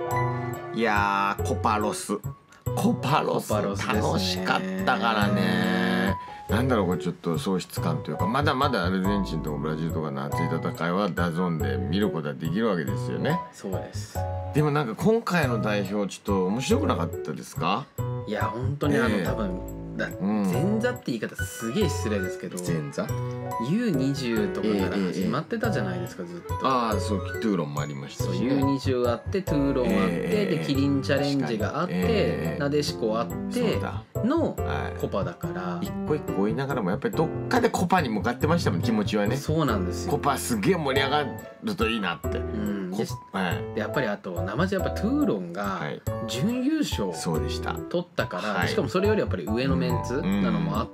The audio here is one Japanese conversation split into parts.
いやー、コパロス楽しかったからね。なんだろう、これちょっと喪失感というか、まだまだアルゼンチンとかブラジルとかの熱い戦いはダゾーンで見ることはできるわけですよね。 そうです。 でもなんか今回の代表ちょっと面白くなかったですか？ いや本当に多分前座って言い方すげえ失礼ですけど、 前座 U20 とかから始まってたじゃないですか、ずっと。 ああ、そう、トゥーロンもありましたし、ね、 U20 があって、トゥーロンあって、でキリンチャレンジがあって、なでしこあってのコパだから、 一個一個追いながらもやっぱりどっかでコパに向かってましたもん、気持ちはね。 そうなんですよ。 コパすげえ盛り上がるといいなって。 でやっぱりあと生地やっぱトゥーロンが準優勝取ったから、しかもそれよりやっぱり上のメンツなのもあって、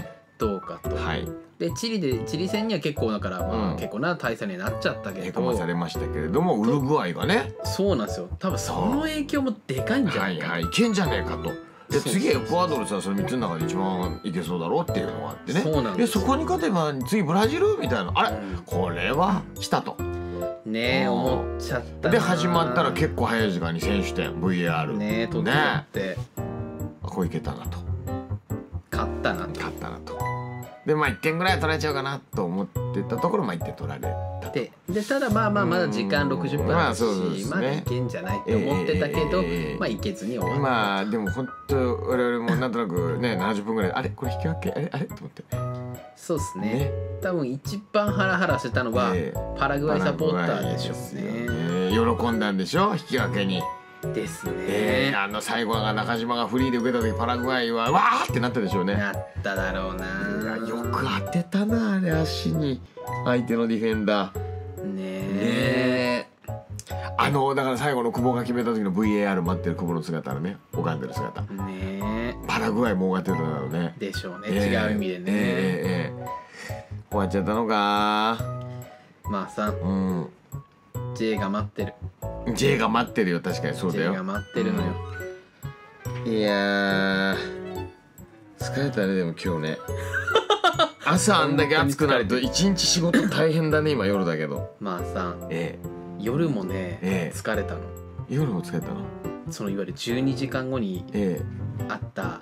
どうかと。でチリ戦には結構だから結構な大差になっちゃったけど、へこまされましたけれども、ウルグアイがね、 そうなんですよ。多分その影響もでかいんじゃないかな。 いけんじゃねえかと。で次エクアドルさ、その3つの中で一番いけそうだろうっていうのがあってね。でそこに勝てば次ブラジルみたいな、あれこれは来たとねえ思っちゃったな。 で始まったら結構早い時間に選手点 VAR ねえ取ってこういけたなと、 勝ったなと。で1点ぐらい取られちゃうかなと思ってたところ1点取られたでただまだ時間60分あるし、まだいけんじゃないって思ってたけど、いけずに終わった。 でも本当我々もなんとなくね70分ぐらいあれこれ引き分けあれと思って。 そうですね。多分一番ハラハラしてたのはパラグアイサポーターでしょうね。 喜んだんでしょ、引き分けに。 ですね。 最後が中島がフリーで受けた時パラグアイはわーってなったでしょうね。 なっただろうな。 よく当てたなあれ、足に相手のディフェンダーねえ。だから最後の久保が決めた時の VAR 待ってる久保の姿のね、拝んでる姿ね、パラグアイも拝ってるだろうね。 でしょうね、違う意味でね。 終わっちゃったのか。 まあさ、J が待ってる。 J が待ってるよ、確かにそうだよ。 J が待ってるのよ。 いや疲れたね。でも今日ね朝あんだけ暑くなると一日仕事大変だね。今夜だけどまあさ、夜もね疲れたの。 夜も疲れたの。 そのいわゆる12時間後にあった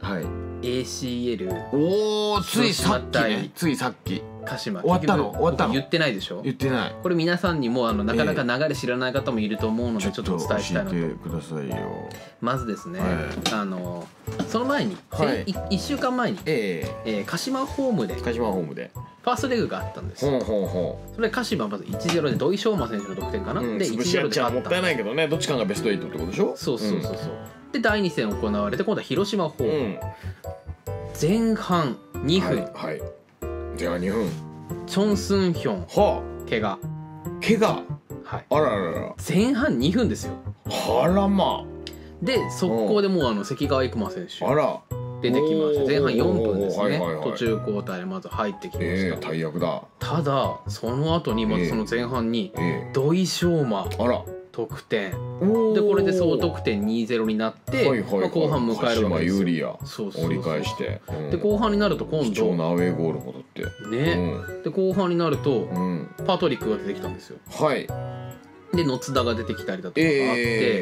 ACL、 おお、ついさっきね、ついさっき鹿島終わったの。終わったの。 言ってないでしょ。 言ってない。 これ皆さんにもなかなか流れ知らない方もいると思うので、ちょっとお伝えしたいなと。 教えてくださいよ。 まずですね、その前に1週間前に鹿島ホームでファーストレグがあったんです。それ鹿島まず 1-0 で土井翔馬選手の得点かな、で 1-0 で勝った。 もったいないけどね、どっちかがベスト8ってことでしょ。 そうで第2戦行われて、今度は広島ホーム、前半2分、 前半2分、 チョン・スンヒョン怪我、 あら前半2分ですよ。 あらまあ。 で速攻でもう関川育馬選手出てきました。前半4分ですね。途中交代でまず入ってきました。 大役だ。 ただその後にまずその前半に土井翔馬得点で、これで総得点 2-0 になって、後半迎えるわけですよ。 有利や。折り返して、 で後半になると今度貴重なアウェーゴール戻ってね。で後半になるとパトリックが出てきたんですよ。で野津田が出てきたりだとかがあって、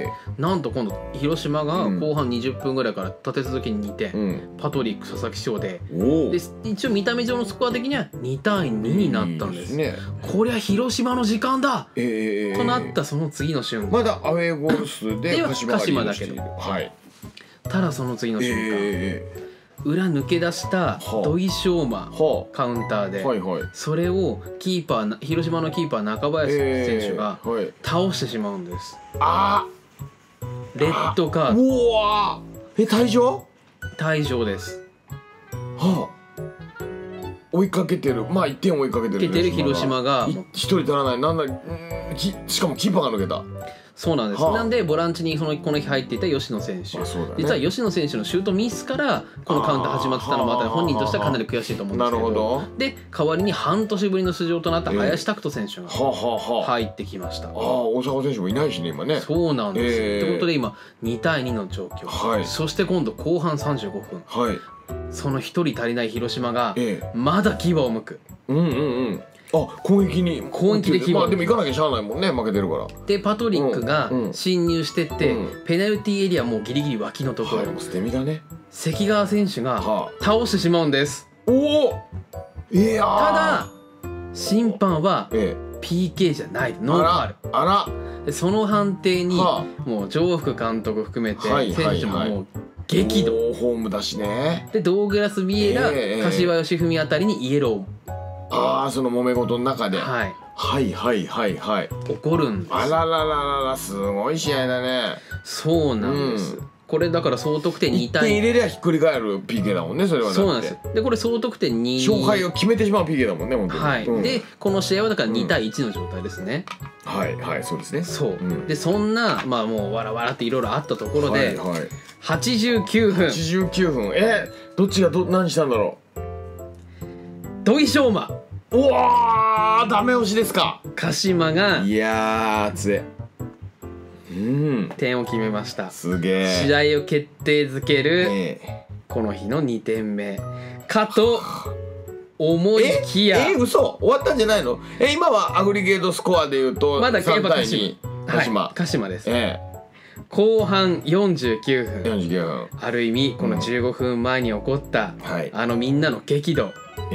なんと今度広島が後半20分ぐらいから立て続けに2点、パトリック、佐々木翔で一応見た目上のスコア的には2対2になったんです。こりゃ広島の時間だとなったその次の瞬間、 まだアウェーゴール数で鹿島だけど、ただその次の瞬間、裏抜け出した土井翔馬カウンターで、それを広島のキーパー中林選手が倒してしまうんです。レッドカード。 うわー、退場です。追いかけてる、1点追いかけてる広島が 1人足らない。なんだ、しかもキーパーが抜けた。 そうなんです。なんでボランチにこの日入っていた吉野選手、実は吉野選手のシュートミスからこのカウンター始まってたのもあったので、本人としてはかなり悔しいと思うんですけど、で代わりに半年ぶりの出場となった林拓人選手が入ってきました。 大阪選手もいないしね今ね。 そうなんです。ということで今2対2の状況。そして今度後半35分、その1人足りない広島がまだ牙を剥く。 攻撃でキーマン、 まあでも行かなきゃしゃあないもんね、負けてるから。 でパトリックが侵入してって、ペナルティーエリアもうギリギリ脇のところ、 捨て身だね。 関川選手が倒してしまうんです。 おお、いやただ審判は PK じゃない、ノーファウル。 あら、 でその判定にもう上福監督含めて選手ももう激怒。 ホームだしね。 でドーグラス・ビエラ、柏義文あたりにイエロー、その揉め事の中で、はい怒るんです。 あらららら、すごい試合だね。 そうなんです。これだから総得点2対 1点入れりゃひっくり返る PK だもんね、それは。 そうなんです。でこれ総得点2、 勝敗を決めてしまう PK だもんね、本当に。 はい。でこの試合はだから2対1の状態ですね。 はいはい、そうですね。 そう。でそんなまあもうわらわらっていろいろあったところで89分、どっちが何したんだろう。 土井翔馬、 うわー、ダメ押しですか。 鹿島が、 いやー熱い。 点を決めました。 すげえ。 試合を決定づけるこの日の2点目かと思いきや、 嘘、終わったんじゃないの。今はアグリゲートスコアでいうとまだ 3対2、 鹿島です。後半49 分、 ある意味この15分前に起こったみんなの激怒、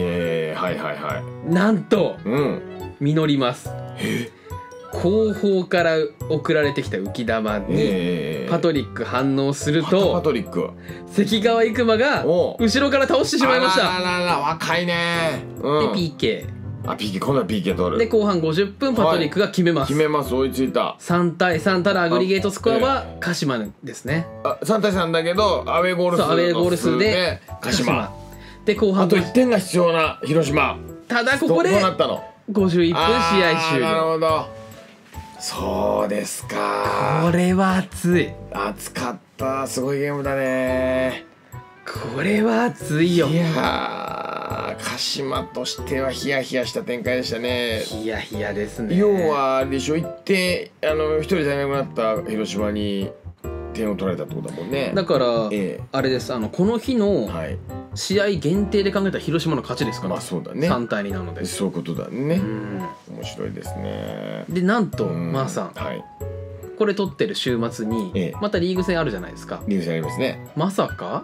なんと実ります。後方から送られてきた浮き球にパトリック反応すると、関川育馬が後ろから倒してしまいました。 あらら、若いね。 で PK、 今度は PK 取る。 で後半50分パトリックが決めます。 追いついた。 3対3、ただアグリゲートスコアは鹿島ですね。 3対3だけどアウェーゴール数で鹿島で、後半あと1点が必要な広島。 ただここで51分試合終了。 なるほど、そうですか。 これは熱い。 熱かった。すごいゲームだね。 これは熱いよ。 いや鹿島としてはヒヤヒヤした展開でしたね。 ヒヤヒヤですね。 要はあれでしょ、1点1人足りなくなった広島に点を取られたってことだもんね。 だから、あれです、この日の試合限定で考えたら広島の勝ちですから。 まあそうだね、 3対2なので。 そういうことだね。面白いですね。 でなんとマーさん、これ撮ってる週末にまたリーグ戦あるじゃないですか。 リーグ戦ありますね。 まさか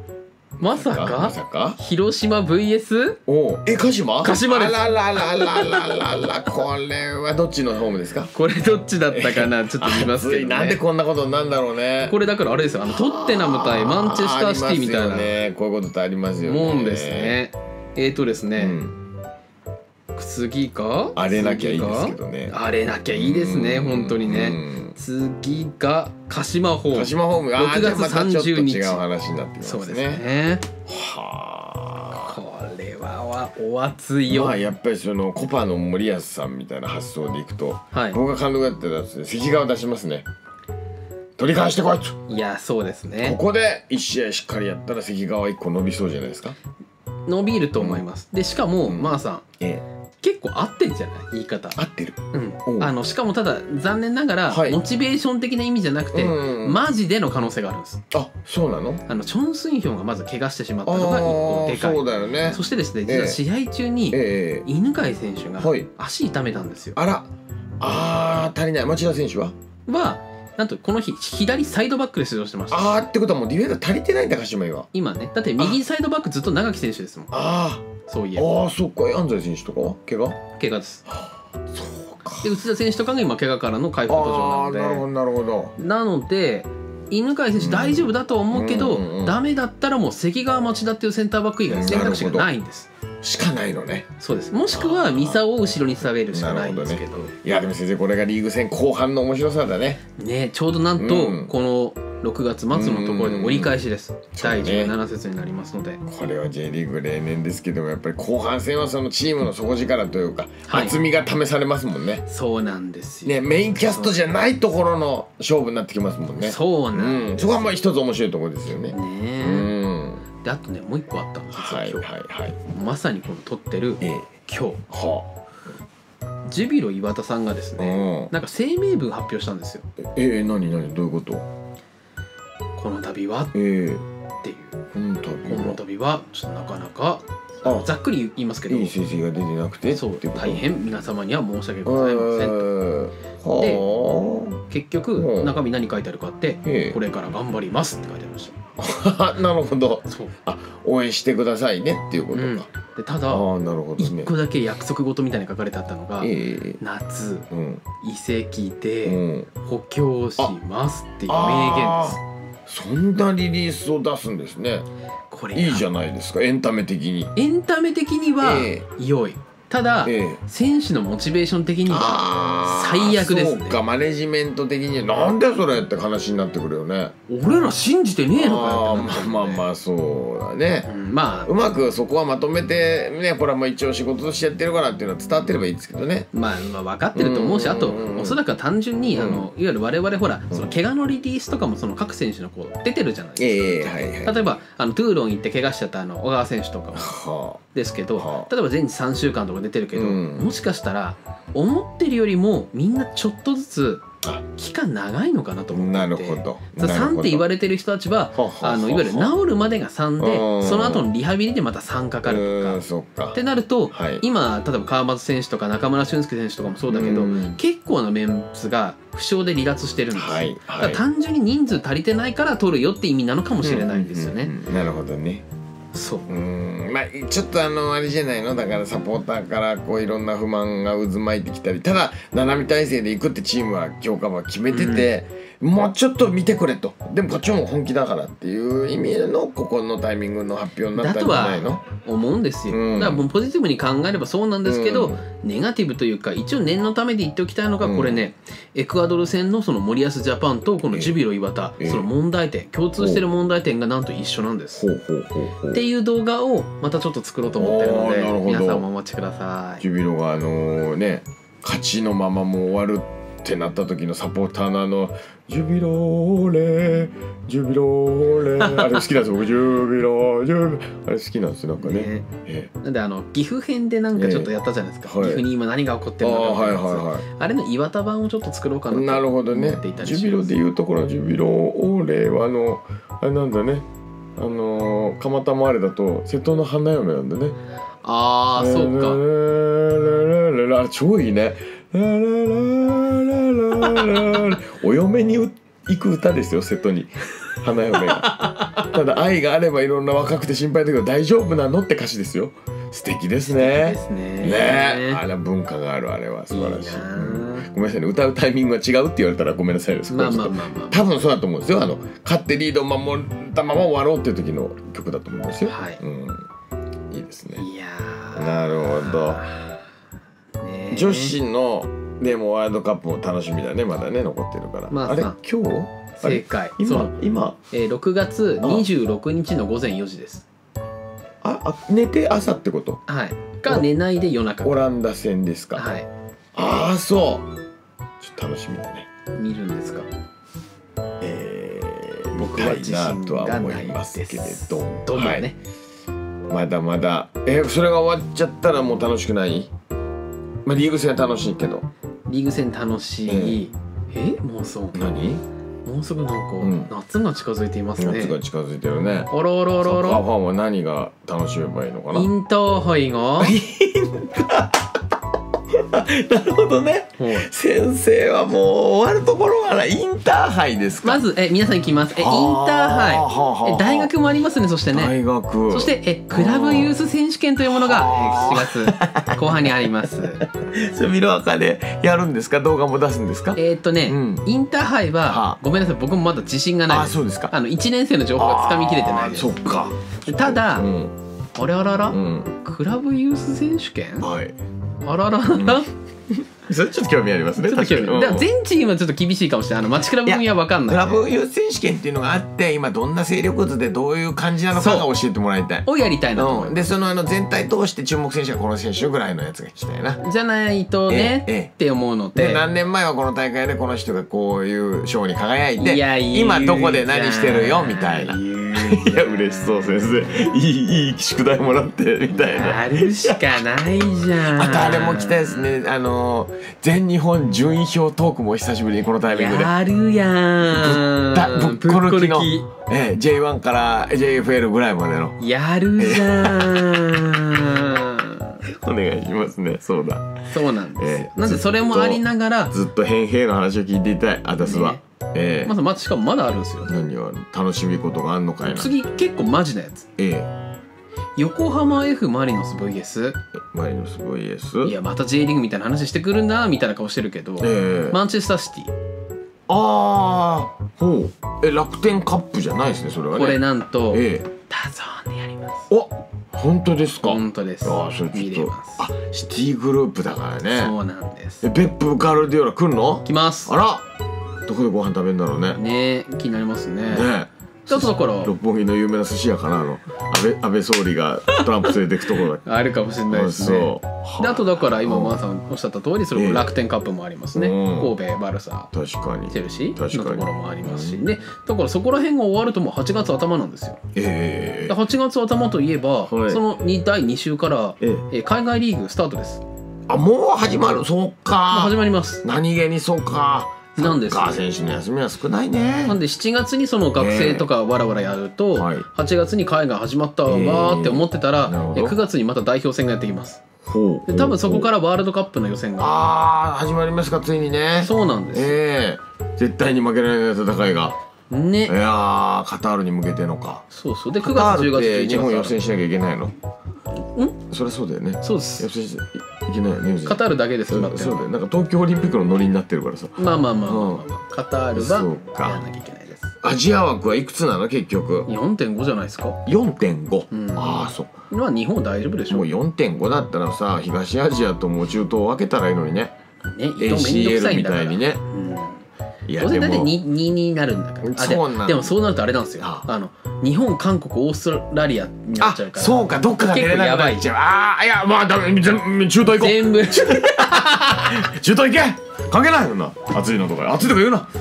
広島 VS 鹿島です。 あらららららら、これはどっちのホームですか。 これどっちだったかな、ちょっと見ますけどね。 なんでこんなことになるんだろうね。 これだからあれですよ、トッテナム対マンチェスターシティみたいなこういうことってありますよね。 もんですね。ですね、次が荒れなきゃいいですけどね。 荒れなきゃいいですね、本当にね。次が鹿島ホーム。6月30日。 違う話になってきますね。 そうですね。これはお熱いよ。 まあやっぱりそのコパの森保さんみたいな発想でいくと、僕が監督だったら関川出しますね。取り返してこいと。 いや、そうですね。 ここで1試合しっかりやったら関川1個伸びそうじゃないですか。 伸びると思います。でしかもマーさん、結構合ってんじゃない、言い方。 合ってる。 しかもただ残念ながらモチベーション的な意味じゃなくてマジでの可能性があるんです。 そうなの。 チョン・スンヒョンがまず怪我してしまったのが1個でかい。 そうだよね。 そしてですね、実は試合中に犬飼選手が足痛めたんですよ。 あら、足りない。町田選手はなんとこの日左サイドバックで出場してました。 ってことはもうディフェンダー足りてないんだ、鹿島は今ね。だって右サイドバックずっと長木選手ですもん。そういえば。そっか。安西選手とかは怪我です。で内田選手とかが今怪我からの回復途上なので。 なるほど。 なので犬飼選手大丈夫だとは思うけど、ダメだったらもう関川町田っていうセンターバック以外選択肢がないんです。 しかないのね。 そうです。もしくはミサを後ろに下げるしかないんですけど。 いやでも先生、これがリーグ戦後半の面白さだね。 ちょうどなんとこの6月末のところで折り返しです。第17節になりますので。 これは J リーグ例年ですけども、やっぱり後半戦はそのチームの底力というか厚みが試されますもんね。 そうなんですよね。メインキャストじゃないところの勝負になってきますもんね。 そうなんです。 そこはまあ一つ面白いところですよね。 であとね、もう一個あったんですよ。まさにこの撮ってる今日、ジュビロ磐田さんがですね、なんか声明文発表したんですよ。 何どういうこと。 この度はっていう。この度はちょっとなかなかざっくり言いますけど、 いい成績が出てなくて、 そう大変皆様には申し訳ございませんと。で結局中身何書いてあるかって「これから頑張ります」って書いてありました。 なるほど。 そう、 応援してくださいねっていうことか。 でただ1個だけ約束事みたいに書かれてあったのが「夏移籍で補強します」っていう名言です。 そんなリリースを出すんですね。これいいじゃないですか。エンタメ的には良い。ただ選手のモチベーション的には最悪ですね。 そうか、マネジメント的になんでそれって話になってくるよね。 俺ら信じてねえのかよってなっちゃうね。 まあそうだね。まあうまくそこはまとめてね、これはもう一応仕事としてやってるからっていうのは伝わってればいいですけどね。 まあ分かってると思うし、あとおそらくは単純にいわゆる我々ほらその怪我のリリースとかもその各選手のこう出てるじゃないですか。例えばトゥーロン行って怪我しちゃった小川選手とかもですけど、例えば全治3週間とか出てるけど、もしかしたら思ってるよりもみんなちょっとずつ期間長いのかなと思ってて。なるほど。3って言われてる人たちはいわゆる治るまでが3で、その後のリハビリでまた3かかるとかってなると、今例えば川松選手とか中村俊輔選手とかもそうだけど、結構なメンツが負傷で離脱してるんですよ。だから単純に人数足りてないから取るよって意味なのかもしれないんですよね。 なるほどね。そう、まあちょっとあれじゃないの、だからサポーターからこういろんな不満が渦巻いてきたり、ただ七海体制で行くってチームは強化は決めてて、もうちょっと見てくれと、でもこっちも本気だからっていう意味のここのタイミングの発表になったんじゃないの？だとは思うんですよ。だからもうポジティブに考えればそうなんですけど、ネガティブというか一応念のためで言っておきたいのがこれね、エクアドル戦のその森保ジャパンとこのジュビロ磐田、その問題点、共通してる問題点がなんと一緒なんです。っていう動画をまたちょっと作ろうと思ってるので、皆さんもお待ちください。 ジュビロがね勝ちのままもう終わるってなった時のサポーターのジュビローレジュビローレあれ好きなんですよ僕。ジュビローあれ好きなんですよなんかね。 なんで岐阜編でなんかちょっとやったじゃないですか。岐阜に今何が起こってるのかあれの岩田版をちょっと作ろうかなと思っていたりします。 ジュビロでいうところジュビローレはあれなんだね、蒲田もあれだと瀬戸の花嫁なんだね。 ああそうか。 あれ超いいね。お嫁に行く歌ですよ瀬戸に花嫁が。ただ愛があればいろんな若くて心配だけど大丈夫なのって歌詞ですよ。素敵ですね。ね、あれ文化がある、あれは素晴らしい。ごめんなさいね、歌うタイミングが違うって言われたらごめんなさいです。多分そうだと思うんですよ。勝ってリードを守ったまま終わろうっていう時の曲だと思うんですよ。いいですね。なるほど。女子のでもワールドカップも楽しみだね。まだね残ってるから。あれ今日正解。 今 6月26日の午前4時です。 寝て朝ってこと？ はい。か寝ないで夜中。 オランダ戦ですか？ はい。 ああそう。ちょっと楽しみだね。 見るんですか？ 僕は自信とは思いますけれど。 どうもね。 まだまだそれが終わっちゃったらもう楽しくない？まあリーグ戦は楽しいけど。 リーグ戦楽しい。もうそう。 何？ もうすぐなんか夏が近づいていますね。 夏が近づいてるね。 あらあらあらあら。 サッカーファンは何が楽しめばいいのかな？ インターハイが。 なるほどね。先生はもう終わるところがインターハイですか？ まず皆さん行きます。インターハイ。大学もありますね。そしてね。 大学。 そしてクラブユース選手権というものが7月後半にあります。 それミロアカでやるんですか？動画も出すんですか？ インターハイはごめんなさい、僕もまだ自信がないです。 そうですか。 1年生の情報がつかみきれてないです。 そっか。 ただあれあららクラブユース選手権。あららら。 それちょっと興味ありますね。確かに。 全チームはちょっと厳しいかもしれない。町クラブ組は分かんない。 クラブユース選手権っていうのがあって、今どんな勢力図でどういう感じなのかが教えてもらいたい。 をやりたいなと思う。 で全体通して注目選手はこの選手ぐらいのやつが聞きたいな。 じゃないとねって思うので。 何年前はこの大会でこの人がこういう賞に輝いて、今どこで何してるよみたいな。いや嬉しそう先生。いい宿題もらってみたいな。 あるしかないじゃん。 あとあれも来たですね。 全日本順位表トークも久しぶりにこのタイミングでやるやん。 ぶっこ抜きのJ1 から JFL ぐらいまでのやるじゃん。 お願いしますね。そうだ、 そうなんですよ。なんでそれもありながらずっと変兵の話を聞いていたい、あたすは。 まずしかもまだあるんですよ。 何が楽しみことがあんのかいな。 次結構マジなやつ。横浜 F マリノス VS マリノス VS いやまた J リーグみたいな話してくるんだみたいな顔してるけど、マンチェスターシティ。 ああ、ほう。楽天カップじゃないですね、それはね。 これなんとダゾーンでやります。 お、本当ですか。 本当です。 ああ、それちょっと、あ、シティグループだからね。 そうなんです。 ベップガルディオラ来るの？ 来ます。 あら、どこでご飯食べるんだろうね。 ね、気になりますね。 ね。 だから六本木の有名な寿司屋かな、安倍総理がトランプ連れてくところだ。 あるかもしれないですね。であとだから今マーさんおっしゃった通り、それも楽天カップもありますね。神戸バルサ、 確かにチェルシーのところもありますしね。だからそこら辺が終わるともう8月頭なんですよ。8月頭といえばその第2週から海外リーグスタートです。 あ、もう始まる。そうか。 始まります。 何気にそうか。 なんです。 サッカー選手の休みは少ないね。 なんで7月にその学生とかわらわらやると、8月に海外始まったわーって思ってたら、9月にまた代表戦がやってきます。で多分そこからワールドカップの予選が始まりますか、ついにね。 そうなんです。 絶対に負けられない戦いがね。 いやカタールに向けてのか。 そうそう。で9月10月11月日本予選しなきゃいけないの？そりゃそうだよね。 そうです。 予選しいけないよね。 カタールだけです決まってる。 そうだよ。なんか東京オリンピックのノリになってるからさ。 まあカタールはやらなきゃいけないです。 アジア枠はいくつなの結局 ？4.5 じゃないですか。 4.5。ああ、そう。 まあ日本大丈夫でしょ。 もう 4.5 だったらさ、東アジアとも中東を分けたらいいのにね。ACL みたいにね。 いやでも大体2になるんだから。でもそうなるとあれなんですよ。日本、韓国、オーストラリアになっちゃうから。 そうか、どっかが出れなくなっちゃう。ああ、いや、まあ、中東行こう。 全部。 中東行け。関係ないよな。暑いのとか、暑いとか言うな。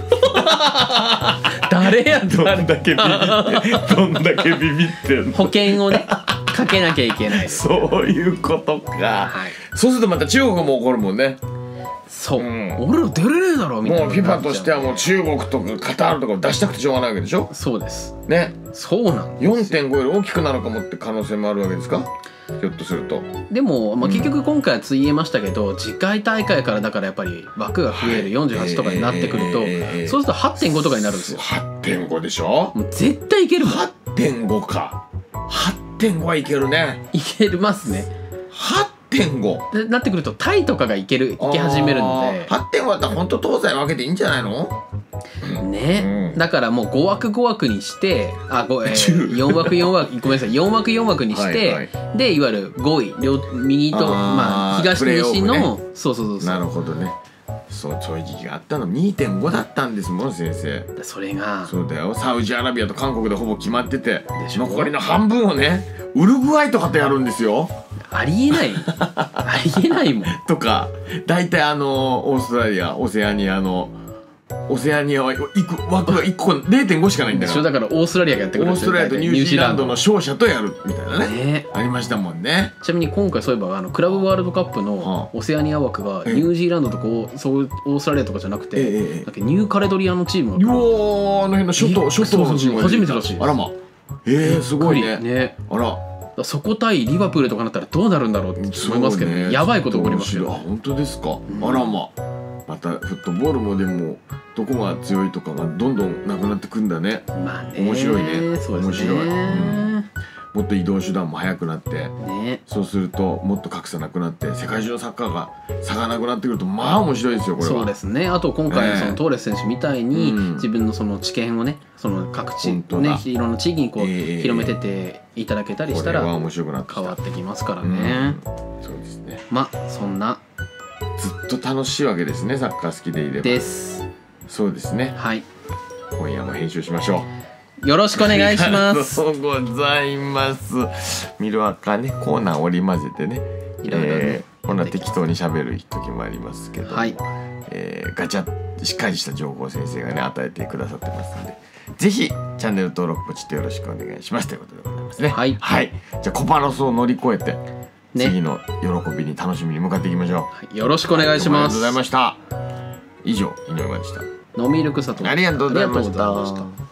誰や。 どんだけビビってんの。 保険をね、かけなきゃいけない。 そういうことか。そうするとまた中国も怒るもんね。 そう、俺ら出れねえだろみたいな。 もう FIFA としてはもう中国とかカタールとかを出したくてしょうがないわけでしょ。 そうですね。 そうなんです。 4.5 より大きくなるかもって可能性もあるわけですか、ひょっとすると。 でも、結局今回はつい言えましたけど、次回大会からだからやっぱり枠が増える48とかになってくると、そうすると 8.5 とかになるんですよ。 8.5 でしょ。 もう絶対いけるもん。 8.5 か。 8.5 はいけるね。 いけますね。 8.5 なってくるとタイとかがいけ始めるので、 8.5 だったら本当東西分けていいんじゃないのね。だからもう5枠5枠にして4枠4枠ごめんなさい4枠4枠にして、でいわゆる5位右と東西のそうなるほどね。そういう時期があったの。 2.5 だったんですもん先生。 それがそうだよ。サウジアラビアと韓国でほぼ決まってて、残りの半分をねウルグアイとかとやるんですよ。 ありえないありえないもんとか、大体オーストラリアオセアニアは行く枠が1個 0.5 しかないんだから。 だからオーストラリアがやってくるんですよ。 オーストラリアとニュージーランドの勝者とやるみたいなねありましたもんね。 ちなみに今回そういえばクラブワールドカップのオセアニア枠がニュージーランドとかオーストラリアとかじゃなくて、なんかニューカレドリアのチームが、 あの辺の諸島のチームが初めてらしいです。 あらますごいね。あら、 そこ対リバプールとかなったらどうなるんだろうって思いますけど、やばいこと起こりますよ。 本当ですか。あらまたフットボールもでもどこが強いとかがどんどんなくなってくんだね。面白いね。面白い。もっと移動手段も速くなって、そうするともっと格差なくなって世界中のサッカーが差がなくなってくるとまあ面白いですよこれは。そうですね。あと今回のそのトーレス選手みたいに自分のその知見をね、その各地ねいろんな地域にこう広めてっていただけたりしたら変わってきますからね。 そうですね。 そんなずっと楽しいわけですね、サッカー好きでいれば。です。そうですね。はい。今夜も編集しましょう。よろしくお願いします。 ありがとうございます。ミルアカね、コーナー織り交ぜてね。こんな適当に喋る時もありますけど、ガチャしっかりした情報を先生がね与えてくださってますので、ぜひチャンネル登録ポチッとよろしくお願いしますということでございますね。はい。じゃあコパロスを乗り越えて。 次の喜びに楽しみに向かっていきましょう。よろしくお願いします。 ありがとうございました。以上井上でした。 飲みルクサとありがとうございました。